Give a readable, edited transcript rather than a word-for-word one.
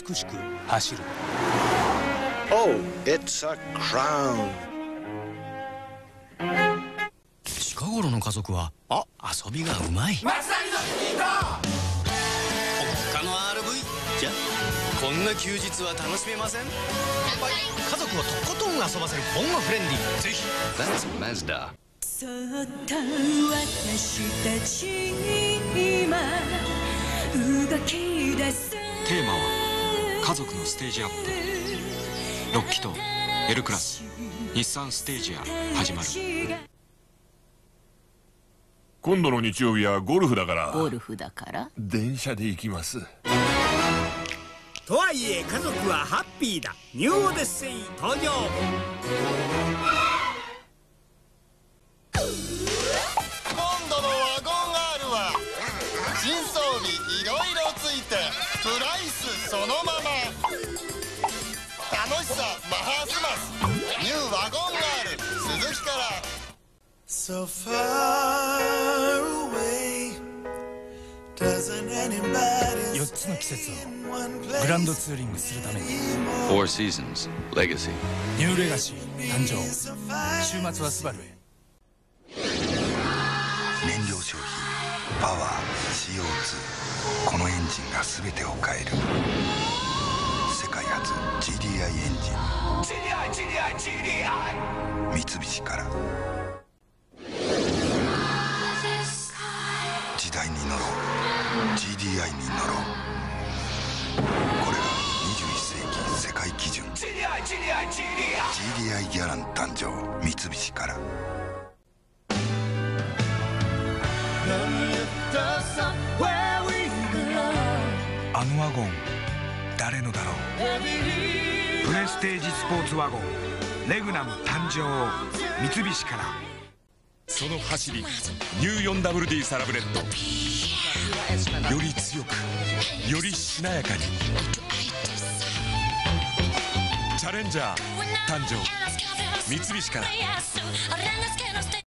美しく走る。 Oh, it's a crown. 近頃の家族は遊びがうまい。 松谷のヒート他の RV じゃこんな休日は楽しめません。家族をとことん遊ばせるボンゴフレンディ。ぜひ That's Mazda。 そっと私たち今動き出す。 テーマは家族のステージアップ。6気筒 L クラス日産ステージア始まる。 今度の日曜日はゴルフだから。 ゴルフだから電車で行きます。 とはいえ家族はハッピーだ。ニューオデッセイ登場。 今度のワゴン R は新装備いろいろついてプライスそのまま。楽しさマハスマスニューワゴン R 鈴木から。 So far away, doesn't anybody 4つの季節をグランドツーリングするために Four Seasons Legacy。 ニューレガシー誕生。週末はスバルへ。 燃料消費、パワー、CO2、このエンジンが全てを変える。世界初 GDI エンジン。 GDI 三菱から。時代に乗ろう。 GDI に乗ろう。これが21世紀世界基準。 GDI ギャラン誕生。三菱から。 あのワゴン誰のだろう。プレステージスポーツワゴンレグナム誕生。三菱から。 その走りニュー 4WD サラブレッド。より強くよりしなやかに。チャレンジャー誕生。三菱から。